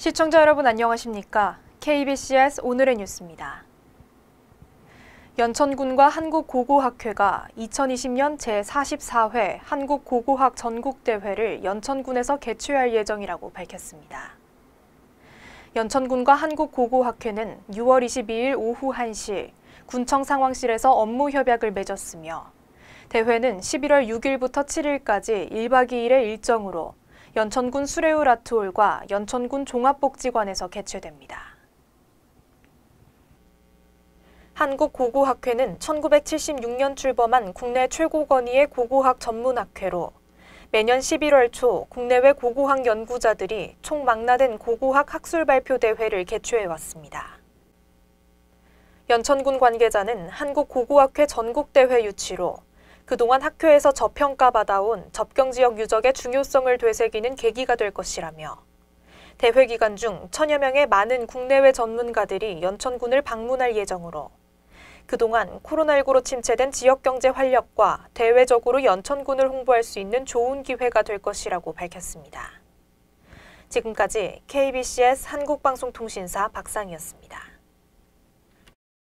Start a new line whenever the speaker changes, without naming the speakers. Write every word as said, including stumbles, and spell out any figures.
시청자 여러분 안녕하십니까? 케이비씨에스 오늘의 뉴스입니다. 연천군과 한국고고학회가 이천이십 년 제사십사 회 한국고고학 전국대회를 연천군에서 개최할 예정이라고 밝혔습니다. 연천군과 한국고고학회는 유월 이십이일 오후 한 시 군청 상황실에서 업무 협약을 맺었으며 대회는 십일월 육일부터 칠일까지 일박 이일의 일정으로 연천군 수레울 아트홀과 연천군 종합복지관에서 개최됩니다. 한국고고학회는 천구백칠십육 년 출범한 국내 최고 권위의 고고학 전문학회로 매년 십일월 초 국내외 고고학 연구자들이 총망라된 고고학 학술발표대회를 개최해왔습니다. 연천군 관계자는 한국고고학회 전국대회 유치로 그동안 학회에서 저평가받아온 접경지역 유적의 중요성을 되새기는 계기가 될 것이라며 대회 기간 중 천여 명의 많은 국내외 전문가들이 연천군을 방문할 예정으로 그동안 코로나십구로 침체된 지역경제 활력과 대외적으로 연천군을 홍보할 수 있는 좋은 기회가 될 것이라고 밝혔습니다. 지금까지 케이비씨에스 한국방송통신사 박상희였습니다.